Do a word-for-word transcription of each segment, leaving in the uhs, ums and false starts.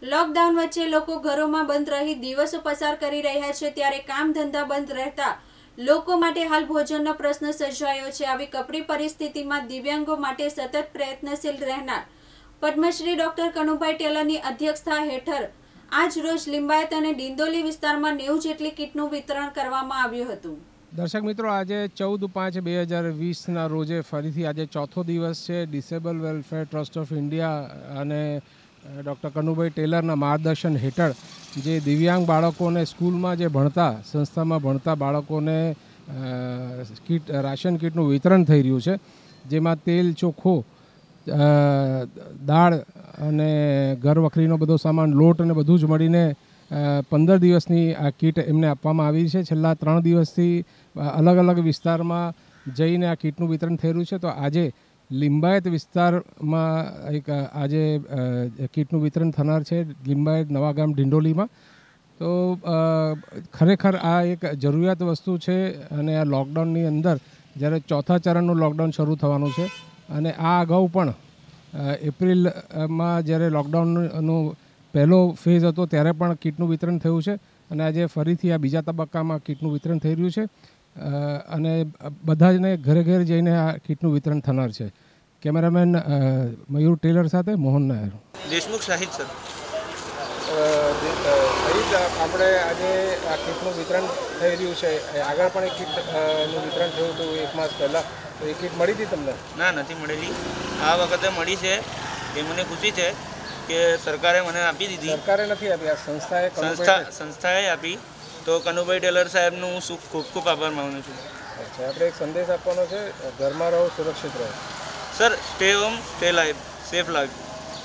Lockdown વચ્ચે લોકો ઘરોમાં બંધ રહી દિવસો પસાર કરી રહ્યા છે, ત્યારે કામ ધંધા બંધ રહેતા લોકો માટે હાલ ભોજનનો પ્રશ્ન સર્જાયો છે। આવી કપરી પરિસ્થિતિમાં દિવ્યાંગો માટે સતત પ્રયત્નશીલ રહેનાર પદ્મશ્રી ડોક્ટર કનુભાઈ ટેલરની અધ્યક્ષતા હેઠળ આજ રોજ લિંબાયત અને ડિંડોલી વિસ્તારમાં નેવું જેટલી કીટનું વિતરણ કરવામાં આવ્યું હતું। દર્શક મિત્રો, આજે ચૌદ પાંચ બે હજાર વીસના રોજે ફરીથી આજે ચોથો દિવસ છે। Disable welfare trust of India અને ડૉક્ટર કનુભાઈ ટેલરના માર્ગદર્શન હેઠળ જે દિવ્યાંગ બાળકોને સ્કૂલમાં જે ભણતા સંસ્થામાં ભણતા બાળકોને કીટ રાશન કીટનું વિતરણ થઈ રહ્યું છે, જેમાં તેલ, ચોખ્ખો, દાળ અને ઘર વખરીનો બધો સામાન, લોટ અને બધું જ મળીને પંદર દિવસની આ કીટ એમને આપવામાં આવી છે। છેલ્લા ત્રણ દિવસથી અલગ અલગ વિસ્તારમાં જઈને આ કીટનું વિતરણ થઈ રહ્યું છે। તો આજે લિંબાયત વિસ્તારમાં એક આજે કીટનું વિતરણ થનાર છે, લિંબાયત નવાગામ ડિંડોલીમાં। તો ખરેખર આ એક જરૂરિયાત વસ્તુ છે અને આ લોકડાઉનની અંદર જ્યારે ચોથા ચરણનું લોકડાઉન શરૂ થવાનું છે અને આ અગાઉ પણ એપ્રિલમાં જ્યારે લોકડાઉનનો પહેલો ફેઝ હતો ત્યારે પણ કીટનું વિતરણ થયું છે અને આજે ફરીથી આ બીજા તબક્કામાં કીટનું વિતરણ થઈ રહ્યું છે અને બધા જને ઘરે ઘરે જઈને આ કીટનું વિતરણ થનાર છે। કેમેરામેન મયુર ટેલર સાથે મોહન નાયર, દેશમુખ શાહિદ સર। શહીદ, આપણે આજે આ કીટનું વિતરણ થઈ રહ્યું છે, આગળ પણ એક કીટનું વિતરણ થયું હતું એક માસ પહેલાં, તો એ કીટ મળી હતી તમને? ના, નથી મળેલી। આ વખતે મળી છે એ મને ખુશી છે કે સરકારે મને આપી દીધી। સરકારે નથી આપી, આ સંસ્થાએ સંસ્થા સંસ્થાએ આપી। તો કનુભાઈ ટેલર સાહેબનું હું શું ખૂબ ખૂબ આભાર માનું છું। અચ્છા, આપણે એક સંદેશ આપવાનો છે, ઘરમાં રહો, સુરક્ષિત રહો। Sir, stay home, stay life, safe life.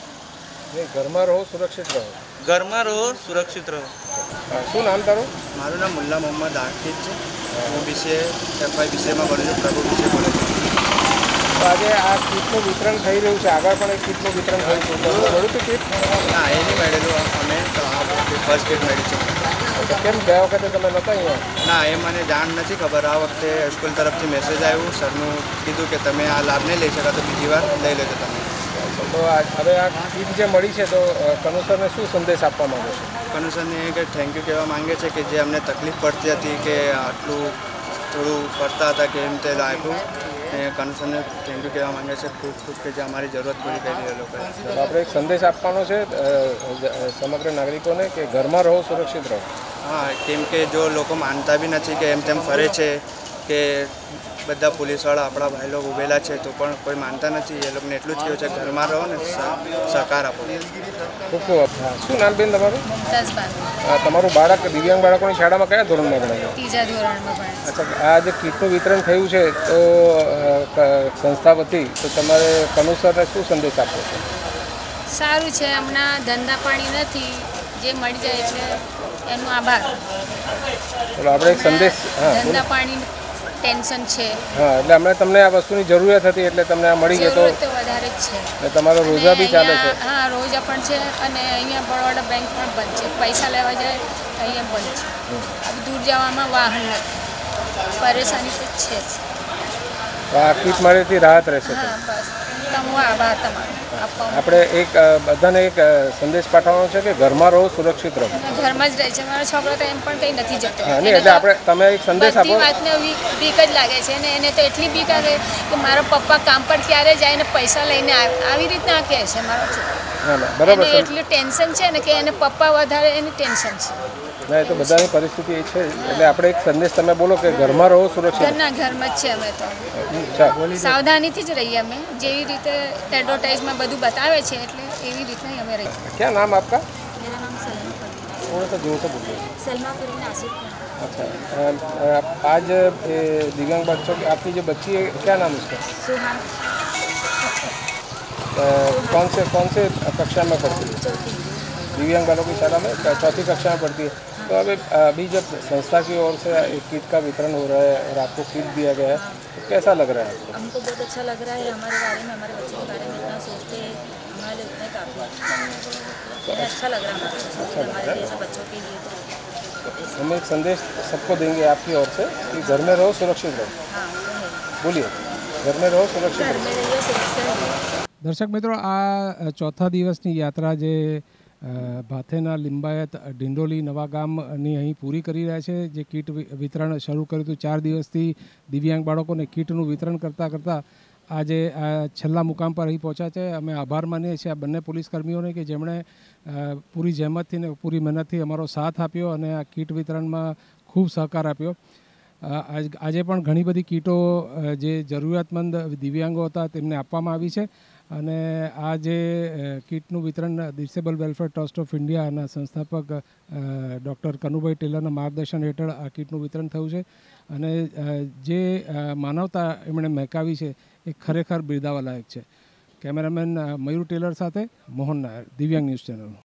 ઘરમાં રહો, સુરક્ષિત રહો। ઘરમાં રહો, સુરક્ષિત રહો। શું નામ તારું? મારું નામ મુલ્લા મોહમ્મદ આકિબ છે। હું બીસીએ એફઆઈ બીસીએમાં ભણું છું, પ્રભુ બીસીએ ભણું છું। તો આજે આ કીટનું વિતરણ થઈ રહ્યું છે, આગળ પણ એક કીટનું વિતરણ થયું હતું, તો મળ્યું હતું કીટ? ના, એ નહીં મળેલું, અમે ફર્સ્ટ કીટ મળી છે। કેમ ગયા વખતે તમે નહોતા અહીંયા? ના, એ મને જાણ નથી ખબર। આ વખતે સ્કૂલ તરફથી મેસેજ આવ્યું, સરનું કીધું કે તમે આ લાભ નહીં લઈ શકો તો બીજી વાર લઈ લેજો તમે। તો હવે આ કીટ જે મળી છે તો કનુ સરને શું સંદેશ આપવા માંગો છો? કનુ સરને કે થેન્ક યુ કહેવા માંગે છે કે જે અમને તકલીફ પડતી હતી કે આટલું થોડું ફરતા હતા કે એમ તે આપ્યું, એ કનુ સરને થેન્ક યુ કહેવા માંગે છે ખૂબ ખૂબ કે જે અમારી જરૂરત પૂરી કરી એ લોકોએ। આપણે એક સંદેશ આપવાનો છે સમગ્ર નાગરિકોને કે ઘરમાં રહો, સુરક્ષિત રહો। હા, કેમ કે જો લોકો માનતા બી નથી કે એમ તેમ ફરે છે કે બધા પોલીસવાળા આપણા ભાઈ લોકો ઉભેલા છે તો પણ કોઈ માનતા નથી। એ લોકોને એટલું જ કહ્યું છે ઘરમાં રહો ને સહકાર આપો। ખૂબ ખૂબ શું નામ બેન તમારું? દસબાન। તમારું બાળક દિવ્યાંગ બાળકોની શાળામાં કયા ધોરણમાં ભણે છે? ત્રીજા ધોરણમાં ભણે છે। અચ્છા, આ જે કીટનું વિતરણ થયું છે તો સંસ્થા વતી તો તમારે કનુ સરને શું સંદેશ આપવો છે? સારું છે, હમણાં ધંધા પાણી નથી, જે મળી જાય એટલે એનો આભાર। ચલો, આપણે એક સંદેશ, હા, ધંધા પાણી ટેન્શન છે। હા, એટલે હમણાં તમને આ વસ્તુની જરૂરિયાત હતી એટલે તમને આ મળી ગઈ, તો વધારે જ છે અને તમારો રોજા બી ચાલે છે? હા, રોજા પણ છે અને અહીંયા બરોડા બેંક પણ બંધ છે, પૈસા લેવા જાય અહીંયા બંધ છે। હવે દૂર જવામાં વાહન નથી, પરેશાની તો છે જ। આ કીટ મળેથી રાહત રહેશે। હા, બસ તમો આભાર તમારો આપવા। આપણે એક બધાને એક સંદેશ પાઠવવાનો છે કે ઘરમાં રહો, સુરક્ષિત રહો। ઘરમાં જ રહે છે મારો છોકરો, તો એમ પણ કંઈ નથી જતો। હા, નહીં, એટલે આપણે તમે એક સંદેશ આપો। બધી વાતને બીક જ લાગે છે ને એને તો એટલી બીક આવે કે મારો પપ્પા કામ પર ક્યારે જાય ને પૈસા લઈને આવે, આવી રીતના કહે છે મારો છોકરો। ના ના, બરાબર છે, એટલું ટેન્શન છે ને કે એને પપ્પા વધારે એની ટેન્શન છે। ના, એ તો બધાની પરિસ્થિતિ એ છે, એટલે આપણે એક સંદેશ તમે બોલો કે ઘરમાં રહો, સુરક્ષિત। ઘરના ઘરમાં જ છે અમે તો, સાવધાનીથી જ રહીએ અમે, જેવી રીતે એડવર્ટાઇઝમાં બધું બતાવે છે એટલે એવી રીતના અમે રહીએ। ક્યાં નામ આપકા? मेरा नाम सलमा परवीन। थोड़ा सा जोर से बोलिए। सलमा परवीन आसिफ खान। अच्छा, आज दिव्यांग बच्चों की आपकी जो बच्ची है क्या नाम उसका? सुहान। कौन से कौन से कक्षा में पढ़ती है? चौथी। दिव्यांग वालों की शाला में चौथी कक्षा में पढ़ती है। तो अभी अभी जब संस्था की ओर से एक किट का वितरण हो रहा है और आपको किट दिया गया है, तो कैसा लग रहा है आपको? हमको बहुत अच्छा लग रहा है, हमारे बारे में, हमारे बच्चे के बारे में इतना सोचते हैं, हमारे लिए उतने काफ़ी अच्छा लग रहा है हमारे हमारे जैसे बच्चों के लिए। तो हम एक संदेश सबको देंगे आपकी ओर से कि घर में रहो, सुरक्षित रहो। हाँ, बोलिए, घर में रहो, सुरक्षित घर में रहिए, सुरक्षित रहिए। दर्शक मित्रों, आ चौथा दिवसनी यात्रा जे ભાથેના લિંબાયત ડિંડોલી નવા ગામની અહીં પૂરી કરી રહ્યા છે. જે કીટ વિતરણ શરૂ કર્યું હતું ચાર દિવસથી દિવ્યાંગ બાળકોને કીટનું વિતરણ કરતાં કરતાં આજે આ છેલ્લા મુકામ પર અહીં પહોંચ્યા છે. અમે આભાર માનીએ છીએ આ બંને પોલીસ કર્મીઓને કે જેમણે પૂરી જહેમતથી ને પૂરી મહેનતથી અમારો સાથ આપ્યો અને આ કીટ વિતરણમાં ખૂબ સહકાર આપ્યો. આજે પણ ઘણી બધી કીટો જે જરૂરિયાતમંદ દિવ્યાંગો હતા તેમને આપવામાં આવી છે અને આ જે કીટનું વિતરણ ડિસેબલ વેલફેર ટ્રસ્ટ ઓફ ઇન્ડિયાના સંસ્થાપક ડૉક્ટર કનુભાઈ ટેલરના માર્ગદર્શન હેઠળ આ કીટનું વિતરણ થયું છે અને જે માનવતા એમણે મહેકાવી છે એ ખરેખર બિરદાવવા લાયક છે. કેમેરામેન મયુર ટેલર સાથે મોહન નાયર, દિવ્યાંગ ન્યૂઝ ચેનલ.